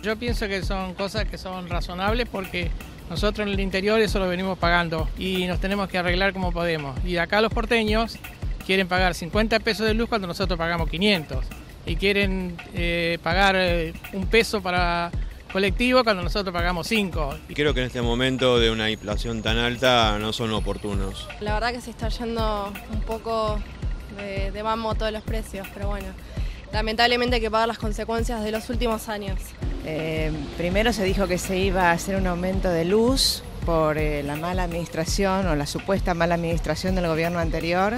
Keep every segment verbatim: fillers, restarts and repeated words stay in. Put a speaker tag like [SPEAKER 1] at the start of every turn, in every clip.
[SPEAKER 1] Yo pienso que son cosas que son razonables porque nosotros en el interior eso lo venimos pagando y nos tenemos que arreglar como podemos. Y acá los porteños quieren pagar cincuenta pesos de luz cuando nosotros pagamos quinientos. Y quieren eh, pagar eh, un peso para colectivo cuando nosotros pagamos cinco.
[SPEAKER 2] Creo que en este momento de una inflación tan alta no son oportunos.
[SPEAKER 3] La verdad que se está yendo un poco de, de mambo todos los precios, pero bueno, lamentablemente hay que pagar las consecuencias de los últimos años.
[SPEAKER 4] Eh, primero se dijo que se iba a hacer un aumento de luz por eh, la mala administración o la supuesta mala administración del gobierno anterior,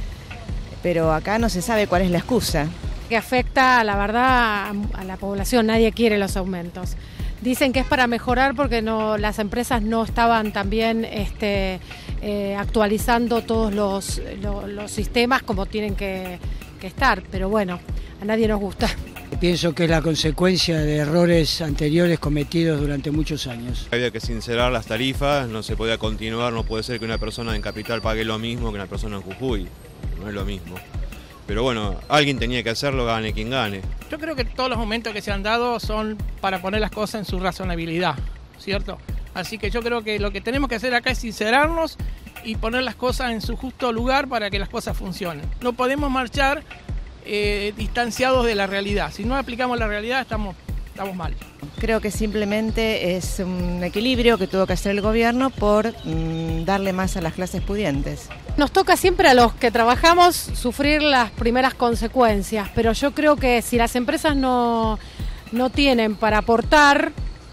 [SPEAKER 4] pero acá no se sabe cuál es la excusa.
[SPEAKER 5] Que afecta, la verdad, a la población, nadie quiere los aumentos. Dicen que es para mejorar porque no, las empresas no estaban también este, eh, actualizando todos los, los, los sistemas como tienen que, que estar, pero bueno, a nadie nos gusta.
[SPEAKER 6] Pienso que es la consecuencia de errores anteriores cometidos durante muchos años.
[SPEAKER 2] Había que sincerar las tarifas, no se podía continuar, no puede ser que una persona en Capital pague lo mismo que una persona en Jujuy, no es lo mismo. Pero bueno, alguien tenía que hacerlo, gane quien gane.
[SPEAKER 1] Yo creo que todos los aumentos que se han dado son para poner las cosas en su razonabilidad, ¿cierto? Así que yo creo que lo que tenemos que hacer acá es sincerarnos y poner las cosas en su justo lugar para que las cosas funcionen. No podemos marchar eh, distanciados de la realidad. Si no aplicamos la realidad estamos, estamos mal.
[SPEAKER 4] Creo que simplemente es un equilibrio que tuvo que hacer el gobierno por mmm, darle más a las clases pudientes.
[SPEAKER 5] Nos toca siempre a los que trabajamos sufrir las primeras consecuencias, pero yo creo que si las empresas no, no tienen para aportar,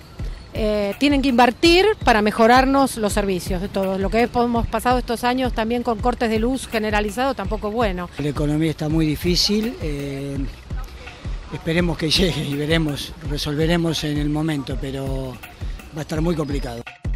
[SPEAKER 5] eh, tienen que invertir para mejorarnos los servicios de todos. Lo que hemos pasado estos años también con cortes de luz generalizado tampoco es bueno.
[SPEAKER 6] La economía está muy difícil, eh, esperemos que llegue y veremos, resolveremos en el momento, pero va a estar muy complicado.